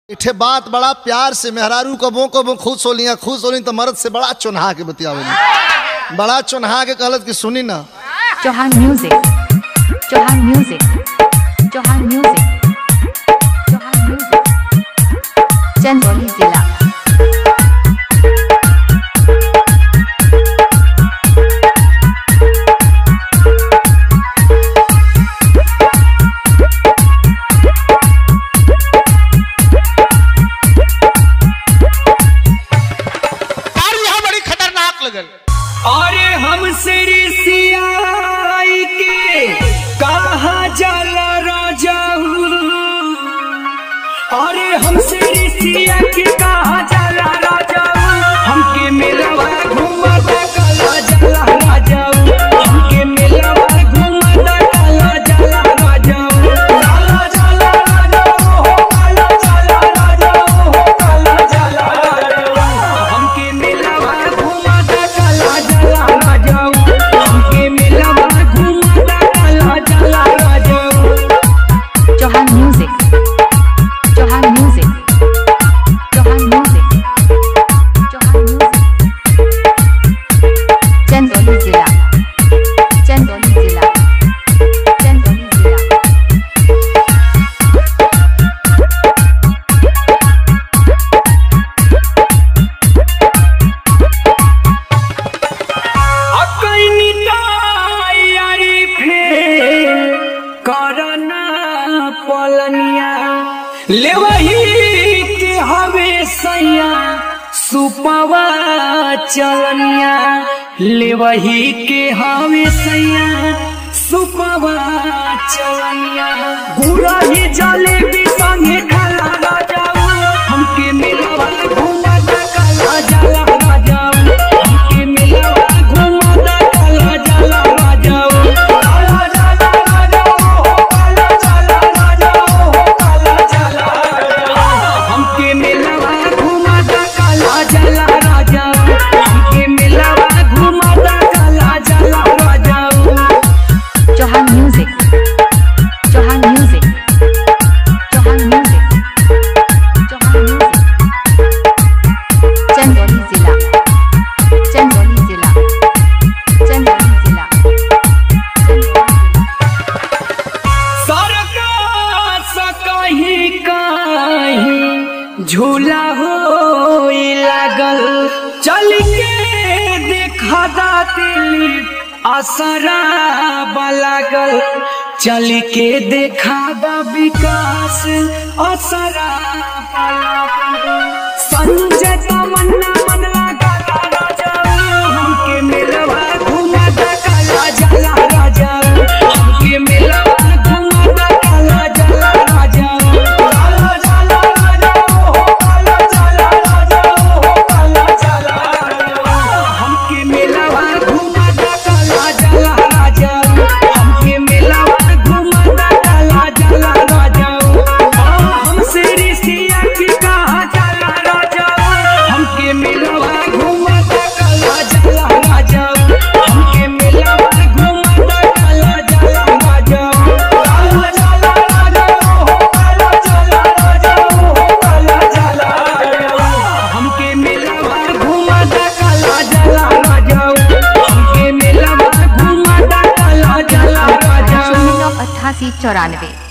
इठे बात बड़ा प्यार से मेहरारू कबो खुश होली तो मर्द से बड़ा चुनहा के बतियावे, बड़ा चुनहा के कहलत कि सुनी ना। Chauhan music, Chauhan music, Chauhan music, Chauhan music, Chandauli जिला। अरे हमसे रिसियाई के कहा जाला राजाऊ, अरे हमसे रिसिया के कहा जाला राजाऊ, हमके मिलवा घुमाता काला जाला राजाऊ, हमके मिलवा घुमाता काला जाला राजाऊ, काला जाला राजाऊ हो, काला जाला राजाऊ हो, काला जाला राजाऊ, हमके मिलवा घुमाता काला जाला राजाऊ, हमके मिलवा घुमाता काला जाला राजाऊ। Chauhan music, Chauhan music, Chauhan music, Chauhan music, Chandauli जिला, चंदौली जिला, चंदौली जिला। करना पलनिया ले वही के हवे सैया सुपवा चलनिया, ले वही के हवे सैया सुपवा चलनिया, गुड़ा ही जलेबी संगे खाला राजाऊ, हमके मिलवा घुमाता काला जाला राजाऊ, हमके मिलवा घुमाता काला जाला राजाऊ, काला जाला राजाऊ हो, काला जाला राजाऊ हो, काला जाला राजाऊ, हमके मिलवा घुमाता काला जाला राजाऊ, हमके मिलवा घुमाता काला जाला राजाऊ। Chauhan music, Chauhan music, Chauhan music, Chauhan music, Chandauli जिला, चंदौली जिला, चंदौली जिला, सरकार से कहीं कहीं झूला हो लागल, चल के देखा दिल असरा लागल, चल के देखा विकास असरा लागल, संजय तमन्ना मन लगा राजाऊ, हमके मिलवा घुमाता काला जाला राजाऊ, हमके मिलवा घुमाता काला जाला राजाऊ, काला जाला राजाऊ हो, काला जाला राजाऊ हो, काला जाला राजाऊ, हमके मिलवा घुमाता काला जाला राजाऊ, हमके मिलवा घुमाता काला जाला राजाऊ, हमसे रिसिया की कहा जाला राजाऊ, हमके मिलवा घुमाता काला जाला राजाऊ, हमके मिलवा घुमाता काला जाला राजाऊ, काला जाला राजाऊ हो, काला जाला राजाऊ हो, काला जाला राजाऊ, हमके मिलवा घुमाता काला जाला राजाऊ, हमके मिलवा घुमाता काला जाला राजाऊ। 88 94।